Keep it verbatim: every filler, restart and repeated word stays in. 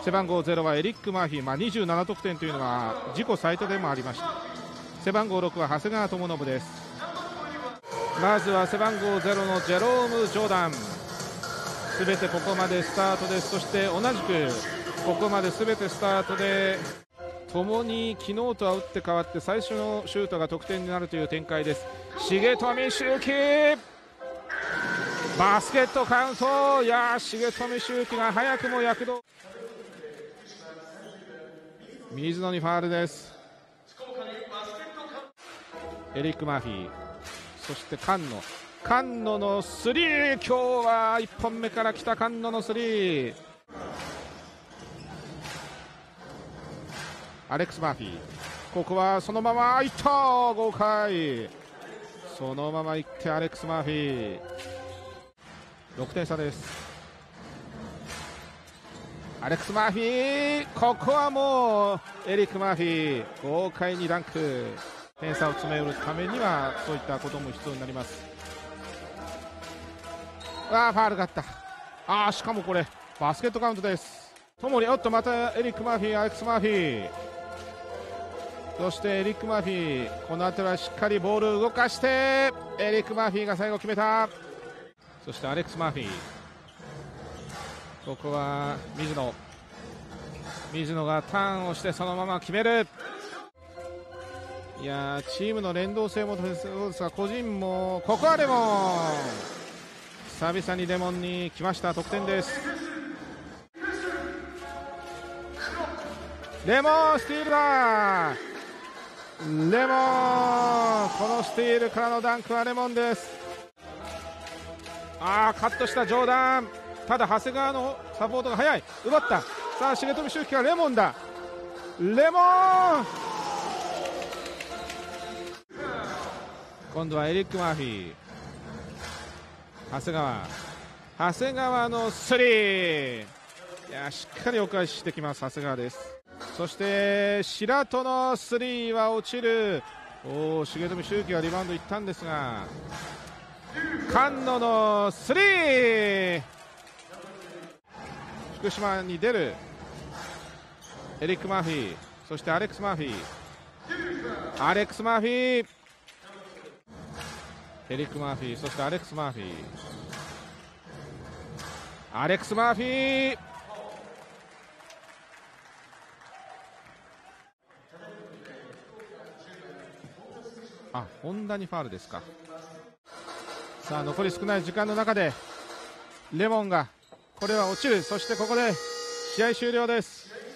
背番号ゼロはエリック・マーフィー、まあ、にじゅうなな得点というのは自己最多でもありました。背番号ろくは長谷川智信です。まずは背番号ゼロのジェローム・ジョーダン、すべてここまでスタートです。そして同じくここまですべてスタートで、ともに昨日とは打って変わって最初のシュートが得点になるという展開です。重富周輝、バスケットカウント。いやー、重富周輝が早くも躍動。水野にファウルです。エリック・マーフィー、そして菅野、菅野のスリー、今日はいっぽんめから来た菅野のスリー。アレックス・マーフィー、ここはそのままいった、豪快、そのままいってアレックス・マーフィー、ろくてん差です。アレックス・マーフィー、ここはもうエリック・マーフィー、豪快にダンク。点差を詰め寄るためにはそういったことも必要になります。あー、ファウルがあった。あー、しかもこれバスケットカウントです。ともに、おっと、またエリック・マーフィー、アレックス・マーフィー、そしてエリック・マーフィー、この後はしっかりボールを動かしてエリック・マーフィーが最後決めた。そしてアレックス・マーフィー、ここは水野、水野がターンをしてそのまま決める。いやー、チームの連動性もそうですが、個人も、ここはレモン、久々にレモンに来ました。得点です。レモンスティールだ、レモン、このスティールからのダンクはレモンです。あー、カットしたジョーダン、ただ長谷川のサポートが早い、奪った。さあ重富周輝がレモンだ、レモン、今度はエリック・マーフィー、長谷川、長谷川のスリー、いやしっかりお返ししてきます長谷川です。そして白戸のスリーは落ちる。おお、重富周輝がリバウンドいったんですが、菅野のスリー、福島に出るエリック・マーフィー、そしてアレックス・マーフィー、アレックス・マーフィー、エリック・マーフィー、そしてアレックス・マーフィー、アレックス・マーフィー、あ、本田にファウルですか。さあ残り少ない時間の中でレモンがこれは落ちる。そしてここで試合終了です。